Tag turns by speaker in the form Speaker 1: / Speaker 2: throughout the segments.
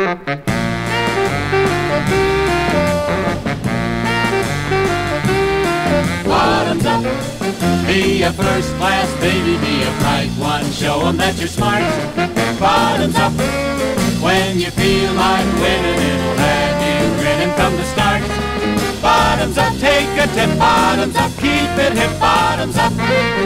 Speaker 1: Bottoms up, be a first class baby, be a bright one, show 'em that you're smart. Bottoms up, when you feel like winning, it'll have you grinning from the start. Bottoms up, take a tip, bottoms up, keep it hip, bottoms up.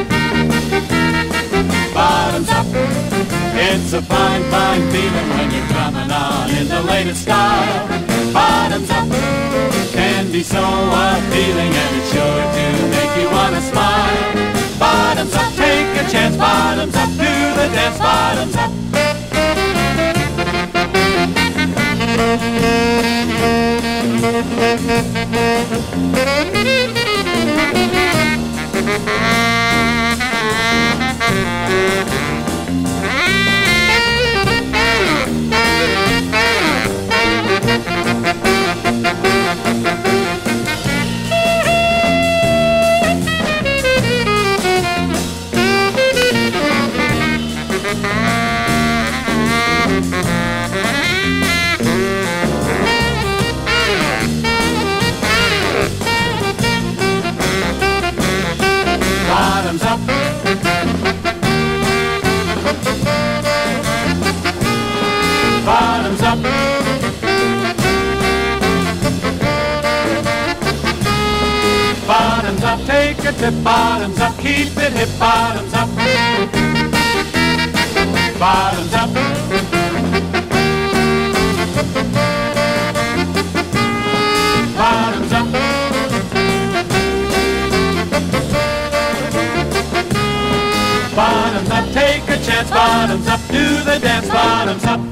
Speaker 1: Bottoms up, it's a fine, fine feeling when you're coming on in the latest style. Bottoms up, can be so appealing and it's sure to make you want to smile. Bottoms up, take a chance, bottoms up, do the dance, bottoms up. Bottoms up. Bottoms up. Bottoms up, take a tip, bottoms up, keep it hip, bottoms up. Bottoms up. Bottoms up. Bottoms up, take a chance, bottoms up, do the dance, bottoms up.